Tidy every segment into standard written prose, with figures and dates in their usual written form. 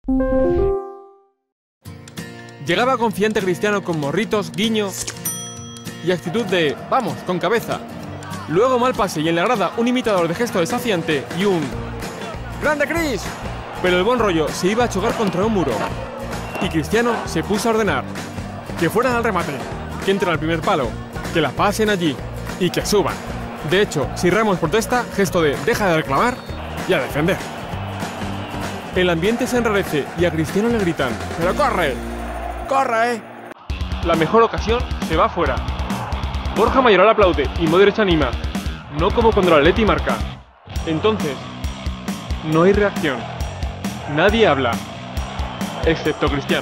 Llegaba confiante Cristiano con morritos, guiño y actitud de ¡vamos, con cabeza! Luego mal pase y en la grada un imitador de gesto desafiante y un ¡grande Cris! Pero el buen rollo se iba a chocar contra un muro y Cristiano se puso a ordenar que fueran al remate, que entren al primer palo, que la pasen allí y que suban. De hecho, si Ramos protesta, gesto de deja de reclamar y a defender. El ambiente se enrarece y a Cristiano le gritan ¡pero corre! ¡Corre! La mejor ocasión se va fuera. Borja Mayoral aplaude y Modric anima, no como cuando el Atleti marca. Entonces, no hay reacción. Nadie habla, excepto Cristiano.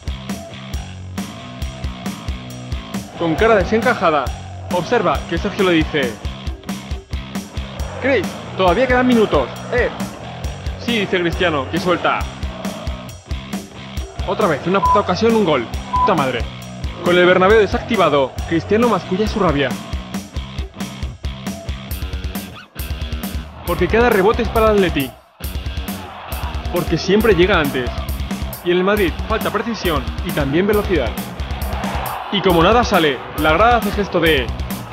Con cara desencajada, observa que Sergio le dice Cris, todavía quedan minutos, Sí, dice Cristiano, que suelta. Otra vez, una puta ocasión, un gol. Puta madre. Con el Bernabéu desactivado, Cristiano masculla su rabia. Porque cada rebote es para el Atleti. Porque siempre llega antes. Y en el Madrid falta precisión y también velocidad. Y como nada sale, la grada hace gesto de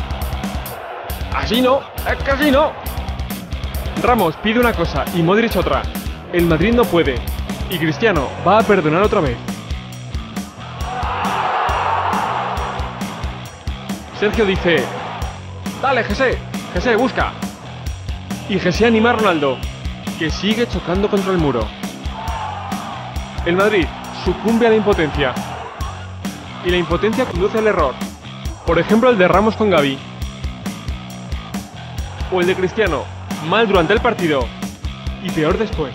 así no, es que así no. Ramos pide una cosa y Modric otra. El Madrid no puede. Y Cristiano va a perdonar otra vez. Sergio dice dale José, busca. Y José anima a Ronaldo, que sigue chocando contra el muro. El Madrid sucumbe a la impotencia. Y la impotencia conduce al error. Por ejemplo el de Ramos con Gavi. O el de Cristiano, mal durante el partido y peor después.